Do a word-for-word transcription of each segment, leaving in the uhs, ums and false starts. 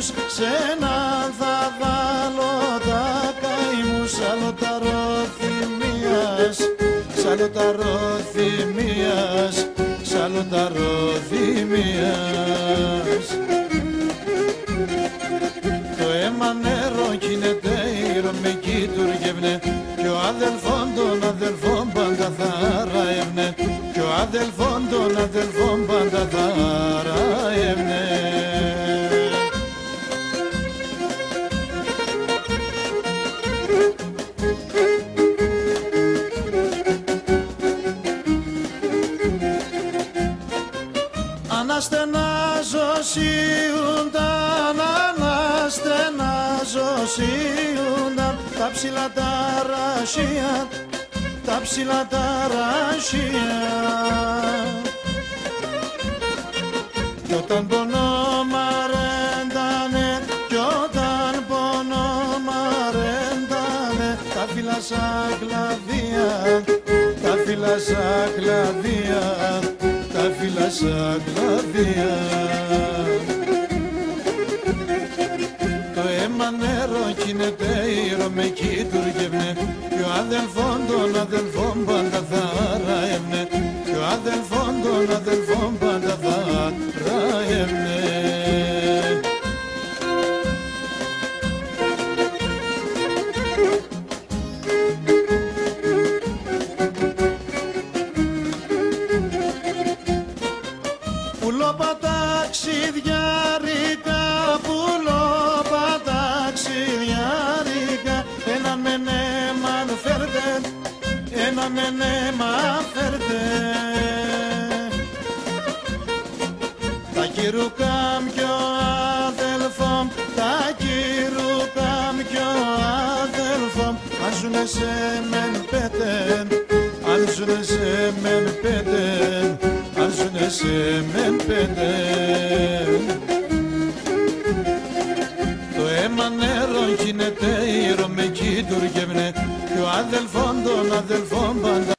καημούς, σ' έναν θα βάλω τα καημούς. Άλλο τα ροθυμίας, σ' άλλο τα ροθυμίας, σ' άλλο τα ροθυμίας. Το αίμα νερό κινεται, η Ρωμή κυτουργεύνε, κι ο αδελφόν των αδελφών πάντα θα ραεύνε, κι ο αδελφόν των αδελφών πάντα θα ραεύνε. Αναστενάζω σιούνταν, αναστενάζω σιούνταν, τα ψηλά τα ρασία, τα ψηλά τα ρασία. Κι όταν πονώ μαρέντανε, κι όταν πονώ μαρέντανε, τα φύλλα σαν κλαδία, τα φύλλα σαν κλαδία, τα φύλλα σαν κλαδία. Το αίμα νερό κινεται, η Ρωμή κυτουργεύνε, κι ο αδελφόν των αδελφών πάντα θα ραεύνε, κι ο αδελφόν των αδελφών πάντα θα ραεύνε. Ταξιδιάρικα, πουλόπα ταξιδιάρικα, ένα με νέμαν φέρτε, ένα με νέμαν φέρτε. Τα κυρουκάμ κι ο αδελφόμ, τα κυρουκάμ κι ο αδελφόμ, αν ζουνε σε μεν πέτεν, αν ζουνε σε μεν πέτεν, αν ζουνε σε μεν πέτεν. Το αίμα νερό γίνεται, η Ρωμή κυτουργεύνε, κι ο αδελφόν των αδελφών πάντα.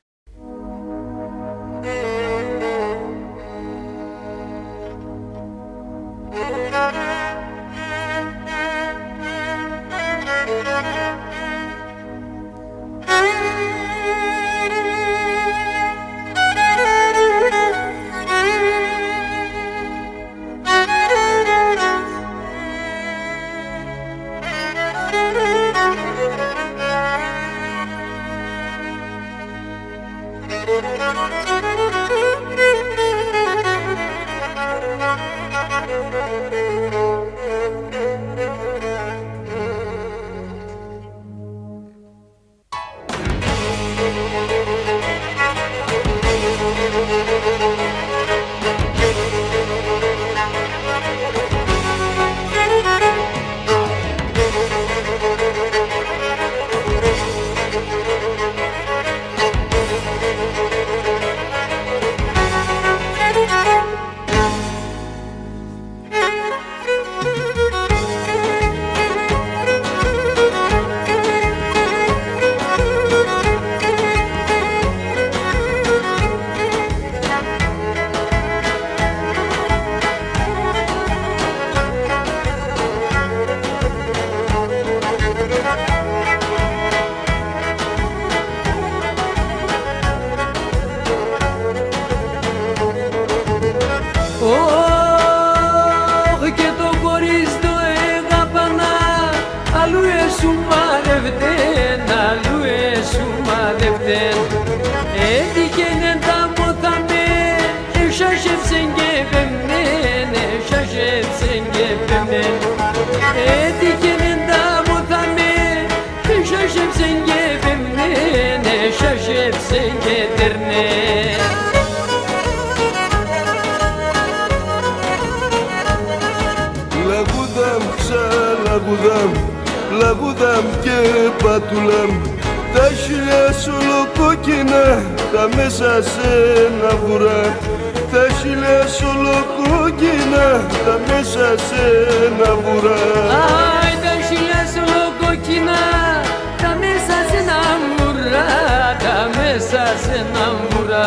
Λαγουδάμ, λαγουδάμ και πατουλάμ, τα χιλιά σολοκόκκινα, τα μέσα σε ένα βουρά. Τα χιλιά σολοκόκκινα, τα μέσα σε ένα βουρά. Άι, τα χιλιά σολοκόκκινα, τα μέσα σε ένα βουρά, τα μέσα σε ένα βουρά.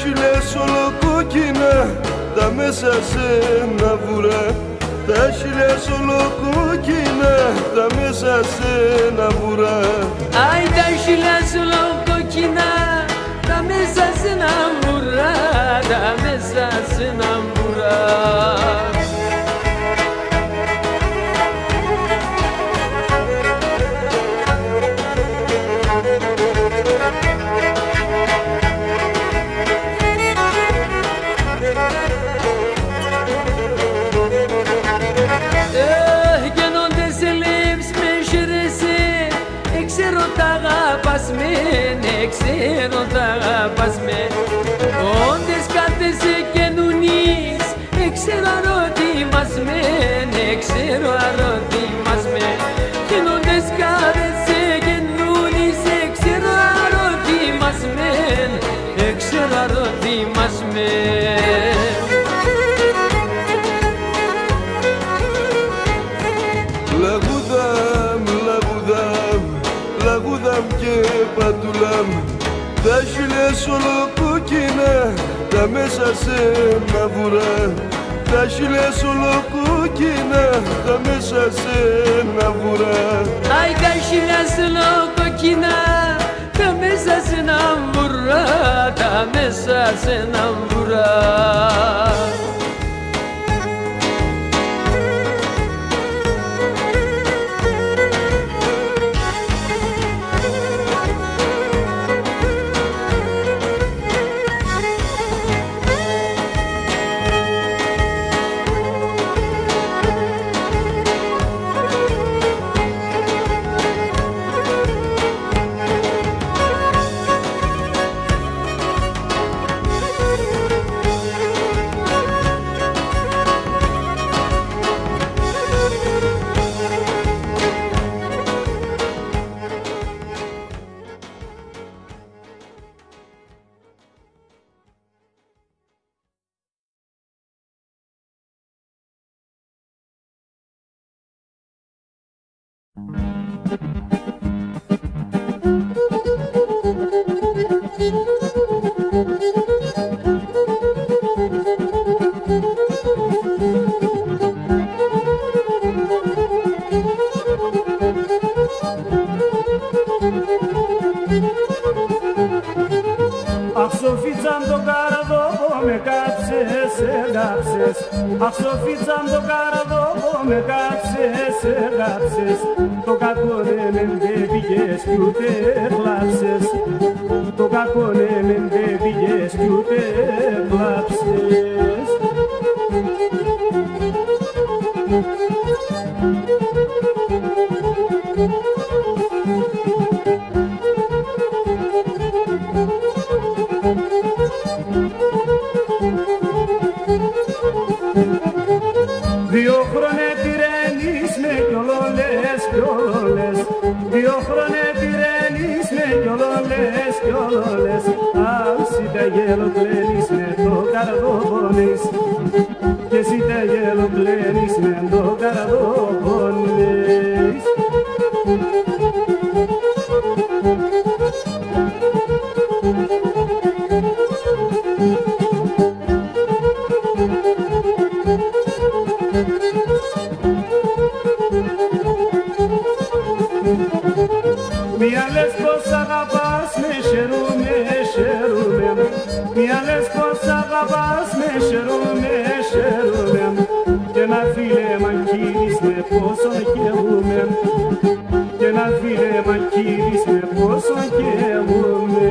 χείλες ολοκόκκινα τα μέσα σε ένα βουρά, τα χείλες ολοκόκκινα τα μέσα σε ένα βουρά. Αι τα χείλες ολοκόκκινα τα μέσα σε ένα βουρά, τα μέσα σε ένα βουρά. Ξέρω τ' αγαπάς με, όντες κάθεσαι και νουνείς, ξέρω αρρώτη-μας με, ξέρω αρρώτη-μας με. Κι όντες κάθεσαι και νουνείς, ξέρω αρρώτη-μας με, ξέρω αρρώτη-μας με. Λαγούδαμ, λαγούδαμ, λαγούδαμ και πατουλάμ, τα χείλες ολοκόκκινα τα μέσα σε ένα βουρά, τα χείλες ολοκόκκινα τα μέσα σε ένα βουρά. Αι τα χείλες ολοκόκκινα τα μέσα σε ένα βουρά, τα μέσα σε ένα βουρά. Αχ Σοφίτσα μ' το καραδόπο με κάτσες, έγαψες. Αχ Σοφίτσα μ' το καραδόπο με κάτσες, έγαψες. Το κακό ναι μεν δεν πήγες κι ούτε κλάψες, το κακό ναι μεν δεν πήγες κι ούτε κλάψες. Δύο χρόνια τυρένεις με κι όλο λες, κι όλο λες. Δύο χρόνια τυρένεις με κι όλο λες, κι όλο λες. Αν εσύ τα γέλο κλαίνεις με το καρδοπονείς, και εσύ τα γέλο κλαίνεις με το καρδοπονείς. Μια λες πως αγαπάς με χαίρομαι, χαίρομαι. Μια λες πως αγαπάς με χαίρομαι, χαίρομαι. Και ένα φίλε μ' αγγείλεις με πόσο χαίρομαι, και ένα φίλε μ' αγγείλεις με πόσο χαίρομαι.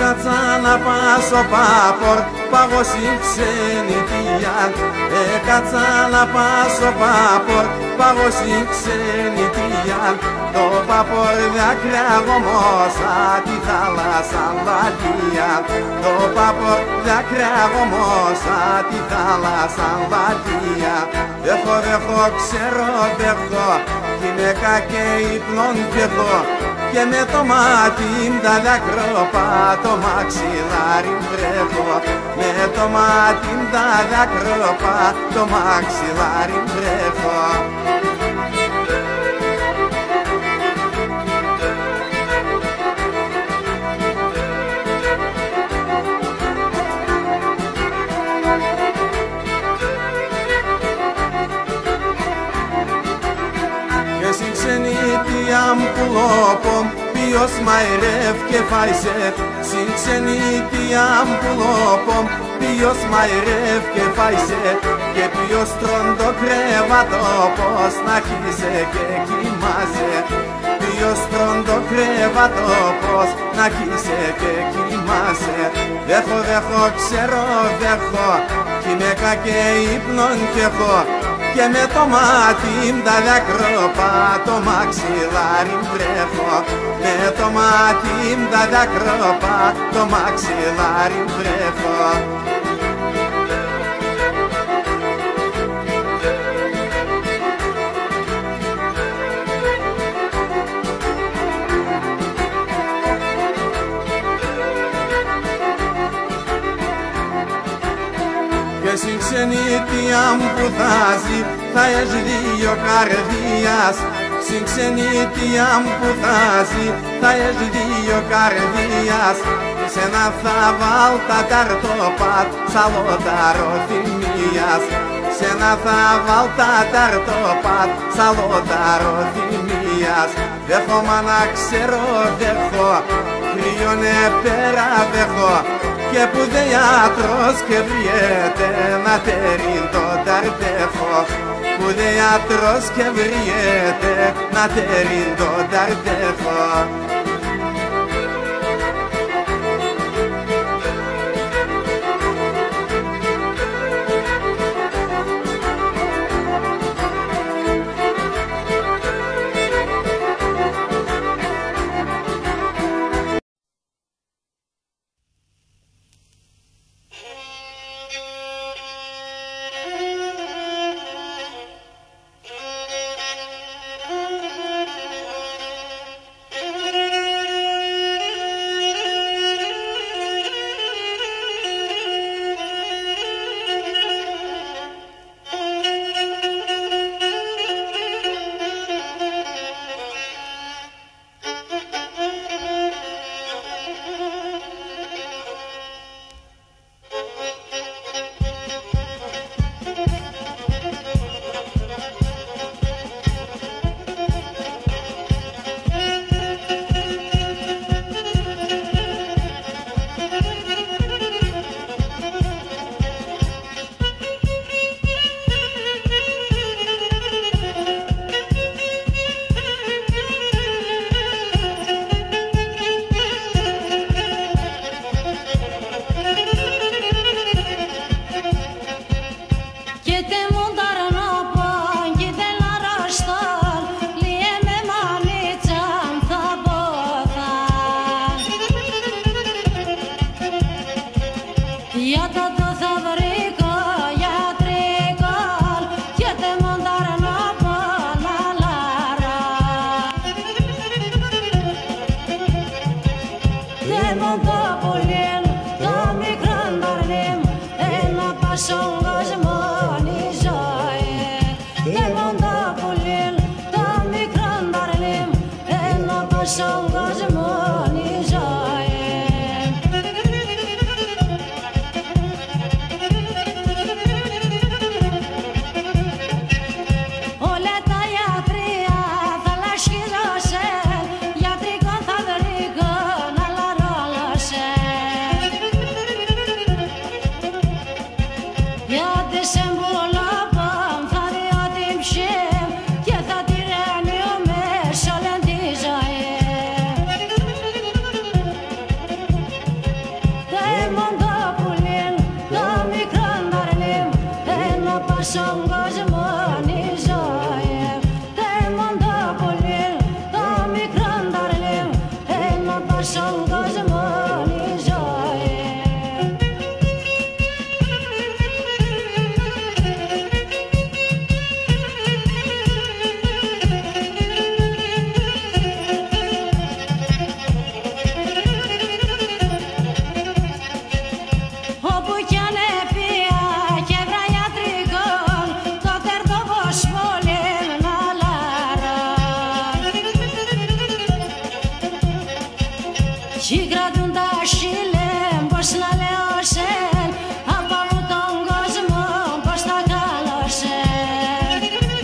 Έκατσα να πάσω πάπορ, πάγω στην ξενιτία. Έκατσα να πάσω πάπορ, πάγω στην ξενιτία. Το πάπορ δάκρυα γομώσα τη θάλασσα βαλτία. Το πάπορ δάκρυα γομώσα τη θάλασσα βαλτία. Δέχω, δέχω, ξέρω, δέχω, κι είναι κακέ ύπνον κι εγώ. Και με το μάτι μ' τα δάκρωπα το μαξιλάρι βρέχω. Με το μάτι μ' τα δάκρωπα το μαξιλάρι βρέχω. Και στην ξενιτία μου πουλόπω, ποιος μαϊρεύ και φάισε. Στην ξενιτία μου πουλόπω, ποιος μαϊρεύ και φάισε. Και ποιος τρών το κρέβατο, πως να χύσε και κοιμάσαι. Ποιος τρών το κρέβατο, πως να χύσε και κοιμάσαι. Δέχω, δέχω, ξέρω, δέχω, κι είμαι κακέ ύπνον κι εγώ. Και με το μάτι μ' τα δάκρωπα το μαξιλάρι βρέχω. Με το μάτι μ' τα δάκρωπα το μαξιλάρι βρέχω. Και στην ξενιτία μου που θάζει θα έχει δύο καρδίας. Στην ξενιτία μου που θάζει θα έχει δύο καρδίας. Σε ένα θα βάλ' τα ταρτοπάτ σαλόταρο θυμίας. Σε ένα θα βάλ' τα ταρτοπάτ σαλόταρο θυμίας. Δέχω μα να ξέρω δέχω, κρυώνε πέρα δέχω. Και που δε ιατρός και βριέται να τερίν το ταρτέχω. Που δε ιατρός και βριέται να τερίν το ταρτέχω. Yeah. Κι κρατούν τα χείλη, πως να λέω σεν, απ' όλο τον κόσμο πως τα καλώσεν.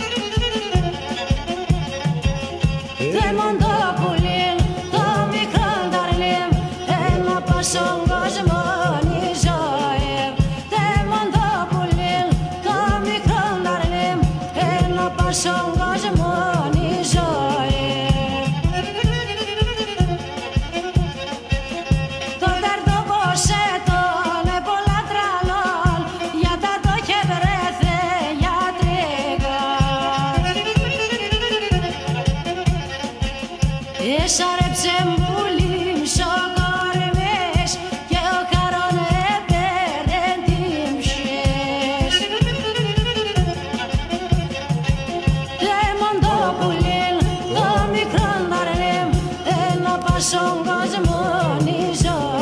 Δεν μον το πουλήν, το μικρό ταρλίμ, ένα πως στον κόσμο η ζωή. Δεν μον το πουλήν, το μικρό ταρλίμ, ένα πως στον κόσμο η ζωή. Έσαρεψε μπουλίμ σοκορμές και ο χαρόν έπαιρνε τύμψες. Δέμον το πουλήν, το μικρόν ταρλίμ, ένα πας στον κόσμο η ζωή.